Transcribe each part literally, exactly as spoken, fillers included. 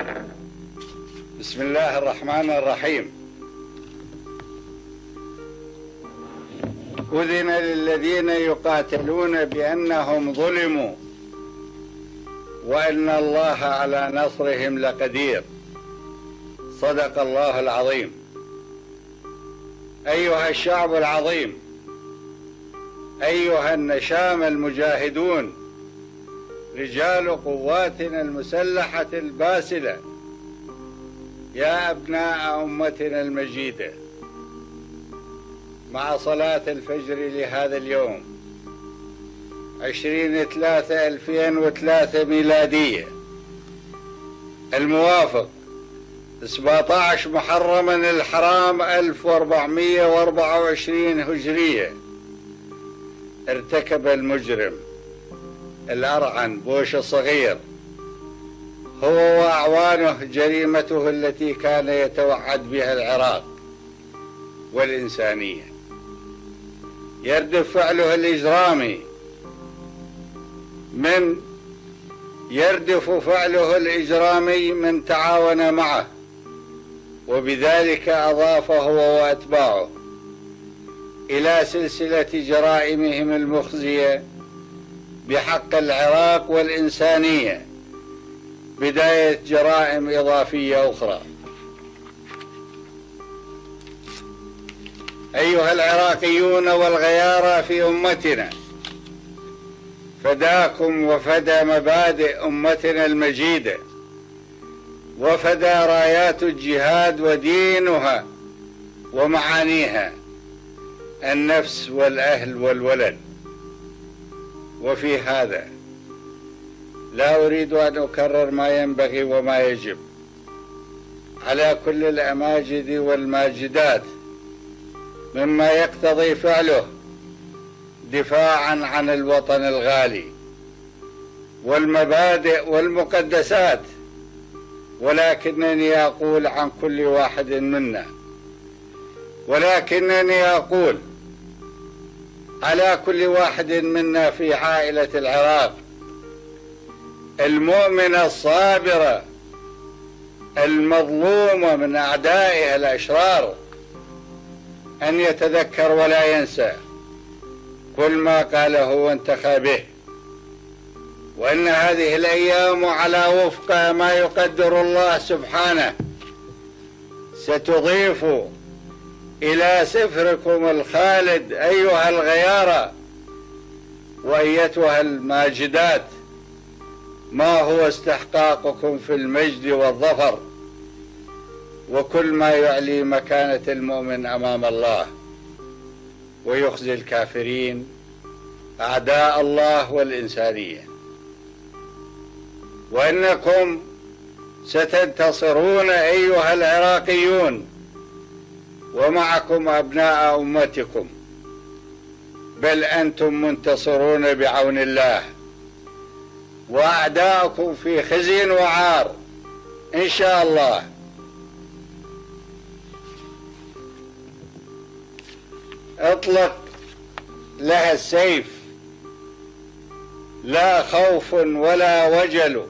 بسم الله الرحمن الرحيم. أذن للذين يقاتلون بأنهم ظلموا وإن الله على نصرهم لقدير. صدق الله العظيم. أيها الشعب العظيم، أيها النشام المجاهدون، رجال قواتنا المسلحة الباسلة، يا أبناء أمتنا المجيدة، مع صلاة الفجر لهذا اليوم عشرين ثلاثة ألفين وثلاثة ميلادية، الموافق سبعة عشر محرم الحرام ألف وأربعمئة وأربعة وعشرين هجرية، ارتكب المجرم الأرعن بوش الصغير هو وأعوانه جريمته التي كان يتوعد بها العراق والإنسانية. يردف فعله الإجرامي من يردف فعله الإجرامي من تعاون معه، وبذلك أضاف هو وأتباعه إلى سلسلة جرائمهم المخزية بحق العراق والإنسانية بداية جرائم إضافية أخرى. أيها العراقيون والغيارى في أمتنا، فداكم وفدى مبادئ أمتنا المجيدة، وفدى رايات الجهاد ودينها ومعانيها النفس والأهل والولد. وفي هذا لا أريد أن أكرر ما ينبغي وما يجب على كل الأماجد والماجدات مما يقتضي فعله دفاعا عن الوطن الغالي والمبادئ والمقدسات، ولكنني أقول عن كل واحد منا، ولكنني أقول على كل واحد منا في عائلة العراق المؤمنة الصابرة المظلومة من أعدائها الأشرار أن يتذكر ولا ينسى كل ما قاله وانتخى به، وأن هذه الأيام على وفق ما يقدر الله سبحانه ستضيف إلى سفركم الخالد أيها الغيارى وأيتها الماجدات ما هو استحقاقكم في المجد والظفر وكل ما يعلي مكانة المؤمن أمام الله ويخزي الكافرين أعداء الله والإنسانية، وأنكم ستنتصرون أيها العراقيون ومعكم أبناء أمتكم، بل أنتم منتصرون بعون الله، وأعداءكم في خزي وعار إن شاء الله. اطلق لها السيف، لا خوف ولا وجل،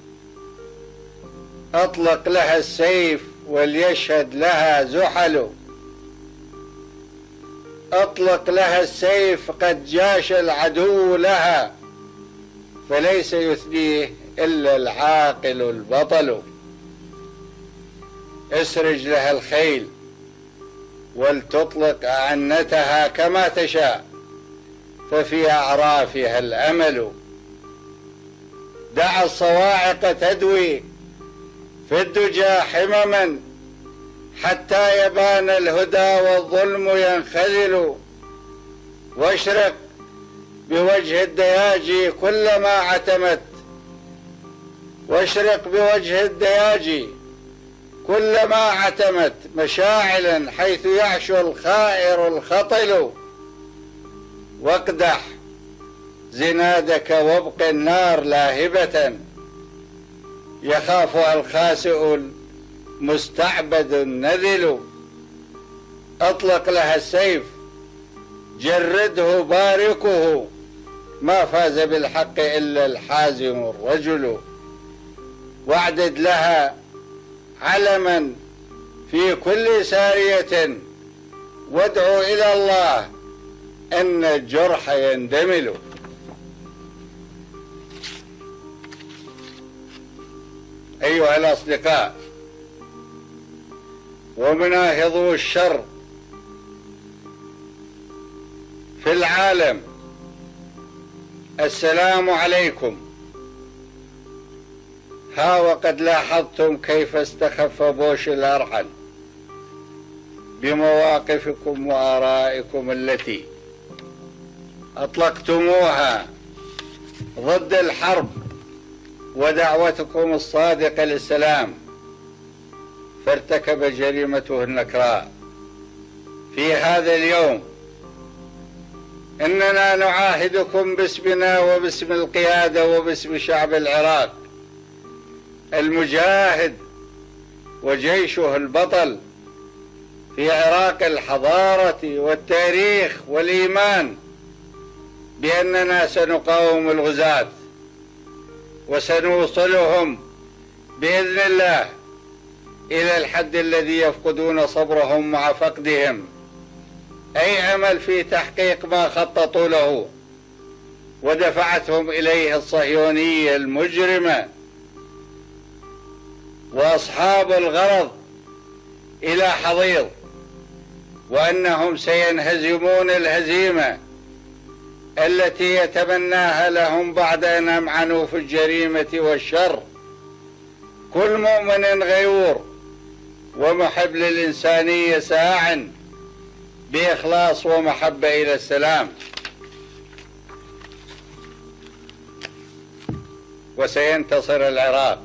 اطلق لها السيف وليشهد لها زحل، اطلق لها السيف قد جاش العدو لها فليس يثنيه إلا العاقل البطل، اسرج لها الخيل ولتطلق أعنتها كما تشاء ففي أعرافها الأمل، دع الصواعق تدوي في الدجى حمما حتى يبان الهدى والظلم ينخذل، واشرق بوجه الدياجي كلما عتمت، واشرق بوجه الدياجي كلما عتمت مشاعلا حيث يعشو الخائر الخطل، واقدح زنادك وابق النار لاهبة يخافها الخاسئ المستعبد النذل، اطلق لها السيف جرده باركه ما فاز بالحق إلا الحازم الرجل، واعدد لها علما في كل سارية، وادعوا إلى الله أن الجرح يندمل. أيها الأصدقاء، ومناهضو الشر في العالم، السلام عليكم. ها وقد لاحظتم كيف استخف بوش الأرحل بمواقفكم وآرائكم التي أطلقتموها ضد الحرب ودعوتكم الصادقة للسلام، فارتكب جريمته النكراء في هذا اليوم. إننا نعاهدكم باسمنا وباسم القيادة وباسم شعب العراق المجاهد وجيشه البطل في عراق الحضارة والتاريخ والإيمان، بأننا سنقاوم الغزاة وسنوصلهم بإذن الله إلى الحد الذي يفقدون صبرهم مع فقدهم أي أمل في تحقيق ما خططوا له ودفعتهم إليه الصهيونية المجرمة وأصحاب الغرض إلى حضيض، وأنهم سينهزمون الهزيمة التي يتمناها لهم بعد أن أمعنوا في الجريمة والشر. كل مؤمن غيور ومحب للإنسانية ساع بإخلاص ومحبة إلى السلام، وسينتصر العراق،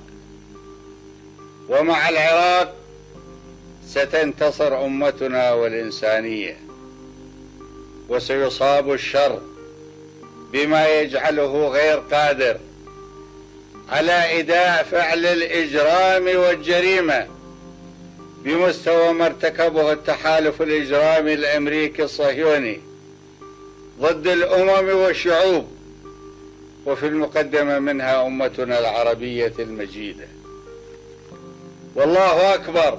ومع العراق ستنتصر أمتنا والإنسانية، وسيصاب الشر بما يجعله غير قادر على إداء فعل الإجرام والجريمة بمستوى ما ارتكبه التحالف الإجرامي الأمريكي الصهيوني ضد الأمم والشعوب، وفي المقدمة منها أمتنا العربية المجيدة. والله أكبر،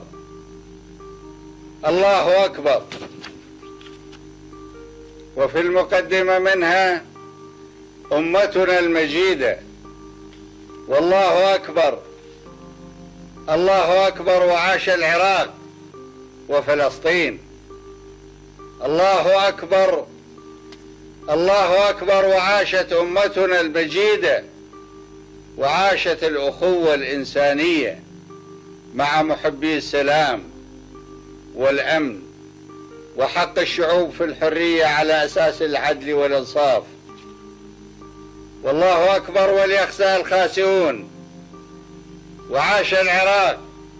الله أكبر. وفي المقدمة منها أمتنا المجيدة. والله أكبر، الله أكبر. وعاش العراق وفلسطين. الله أكبر، الله أكبر. وعاشت أمتنا المجيدة، وعاشت الأخوة الإنسانية مع محبي السلام والأمن وحق الشعوب في الحرية على أساس العدل والإنصاف. والله أكبر وليخزى الخاسئون. وعاش العراق،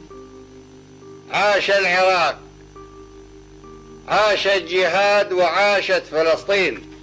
عاش العراق، عاش الجهاد وعاشت فلسطين.